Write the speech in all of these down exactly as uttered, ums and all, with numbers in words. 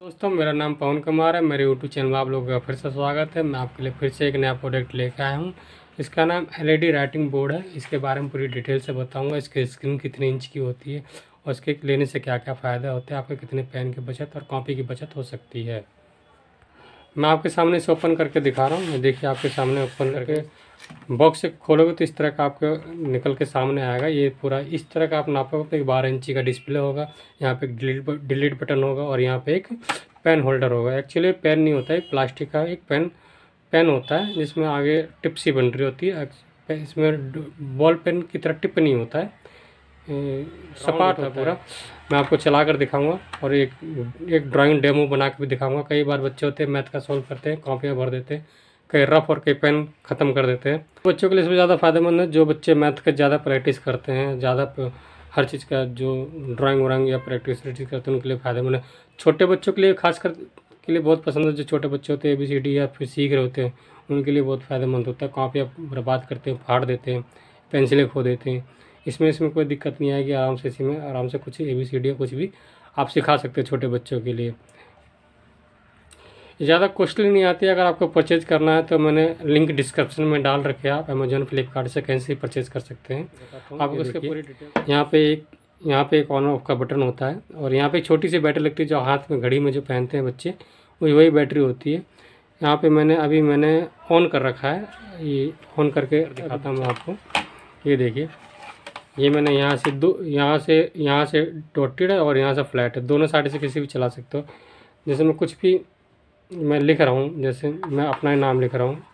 दोस्तों, मेरा नाम पवन कुमार है। मेरे यूट्यूब चैनल में आप लोगों का फिर से स्वागत है। मैं आपके लिए फिर से एक नया प्रोडक्ट लेकर आया हूँ। इसका नाम एलईडी राइटिंग बोर्ड है। इसके बारे में पूरी डिटेल से बताऊंगा। इसकी स्क्रीन कितने इंच की होती है और इसके लेने से क्या क्या फ़ायदा होते हैं, आपके कितने पेन की बचत और कॉपी की बचत हो सकती है। मैं आपके सामने इसे ओपन करके दिखा रहा हूँ। देखिए, आपके सामने ओपन करके बॉक्स से खोलोगे तो इस तरह का आपको निकल के सामने आएगा। ये पूरा इस तरह का आप नापोगे तो एक बारह इंची का डिस्प्ले होगा। यहाँ पे डिलीट डिलीट बटन होगा और यहाँ पे एक पेन होल्डर होगा। एक्चुअली पेन नहीं होता है, प्लास्टिक का एक पेन पेन होता है जिसमें आगे टिप सी बन रही होती है। इसमें बॉल पेन की तरह टिप नहीं होता है, सपाट है पूरा। मैं आपको चला कर दिखाऊंगा और एक एक ड्राइंग डेमो बना के भी दिखाऊंगा। कई बार बच्चे होते हैं मैथ का सॉल्व करते हैं, कॉपियाँ भर देते हैं, कई रफ और कई पेन ख़त्म कर देते हैं। बच्चों के लिए इसमें ज़्यादा फायदेमंद है जो बच्चे मैथ का ज़्यादा प्रैक्टिस करते हैं, ज़्यादा हर चीज़ का जो ड्राइंग व्राइंग या प्रैक्टिस प्रैक्टिस करते हैं उनके लिए फ़ायदेमंद है। छोटे बच्चों के लिए खासकर के लिए बहुत पसंद है। जो छोटे बच्चे होते हैं ए बी सी डी या फिर सीख रहे होते हैं उनके लिए बहुत फ़ायदेमंद होता है। कॉपियाँ बर्बाद करते हैं, फाड़ देते हैं, पेंसिलें खो देते हैं। इसमें इसमें कोई दिक्कत नहीं आएगी। आराम से इसी में आराम से कुछ ए बी सी डी या कुछ भी आप सिखा सकते हैं छोटे बच्चों के लिए। ज़्यादा कॉस्टली नहीं आती है। अगर आपको परचेज़ करना है तो मैंने लिंक डिस्क्रिप्शन में डाल रखे हैं। आप अमेजोन फ्लिपकार्ट से कहीं से परचेज़ कर सकते हैं। आप उसके पूरी डिटेल यहाँ पे एक यहाँ पे एक ऑन ऑफ का बटन होता है और यहाँ पे एक छोटी सी बैटरी लगती है जो हाथ में घड़ी में जो पहनते हैं बच्चे, वही वही बैटरी होती है। यहाँ पे मैंने अभी मैंने ऑन कर रखा है। ये ऑन करके दिखाता हूँ मैं आपको। ये देखिए, ये मैंने यहाँ से दो यहाँ से यहाँ से डॉटेड है और यहाँ से फ्लैट है। दोनों साइड से किसी भी चला सकते हो। जैसे मैं कुछ भी मैं लिख रहा हूँ, जैसे मैं अपना ही नाम लिख रहा हूँ,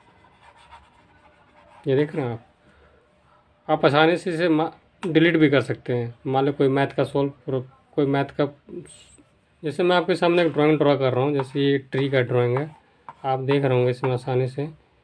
ये देख रहे हैं आप आप आसानी से इसे डिलीट भी कर सकते हैं। मान लो कोई मैथ का सॉल्व कोई मैथ का जैसे मैं आपके सामने एक ड्राइंग ड्रॉ कर रहा हूँ। जैसे ये ट्री का ड्राइंग है, आप देख रहे होंगे इसमें आसानी से।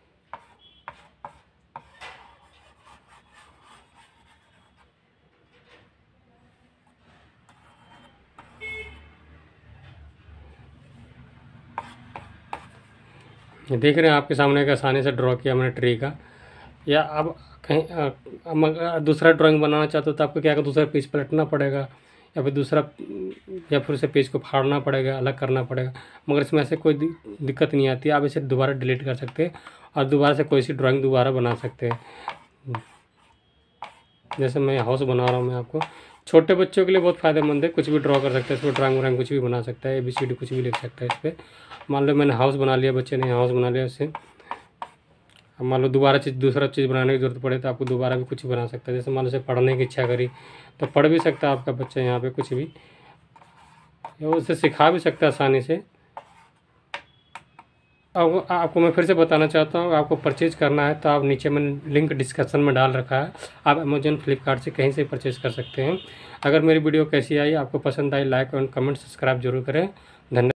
ये देख रहे हैं आपके सामने एक आसानी से ड्रॉ किया मैंने ट्री का। या अब कहीं अब दूसरा ड्राइंग बनाना चाहते हो तो आपको क्या कर दूसरा पेज पलटना पड़ेगा या फिर दूसरा या फिर उसे पेज को फाड़ना पड़ेगा, अलग करना पड़ेगा। मगर इसमें ऐसे कोई दिक्कत नहीं आती। आप इसे दोबारा डिलीट कर सकते हैं और दोबारा से कोई सी ड्राइंग दोबारा बना सकते हैं। जैसे मैं हाउस बना रहा हूँ, मैं आपको छोटे बच्चों के लिए बहुत फ़ायदेमंद है। कुछ भी ड्रॉ कर सकते हैं इसमें, ड्राइंग व्राइंग कुछ भी बना सकता है, ए बी सी डी कुछ भी लिख सकता है इस पर। मान लो मैंने हाउस बना लिया, बच्चे ने हाउस बना लिया इससे। अब मान लो दोबारा चीज़ दूसरा चीज़ बनाने की ज़रूरत पड़े तो आपको दोबारा भी कुछ बना सकता है। जैसे मान लो से पढ़ने की इच्छा करी तो पढ़ भी सकता है आपका बच्चा यहाँ पे कुछ भी, या उसे सिखा भी सकता है आसानी से। अब आपको मैं फिर से बताना चाहता हूँ, आपको परचेज़ करना है तो आप नीचे मैंने लिंक डिस्क्रिप्शन में डाल रखा है। आप अमेजोन फ्लिपकार्ट से कहीं से परचेज़ कर सकते हैं। अगर मेरी वीडियो कैसी आई, आपको पसंद आई, लाइक और कमेंट सब्सक्राइब जरूर करें। धन्यवाद।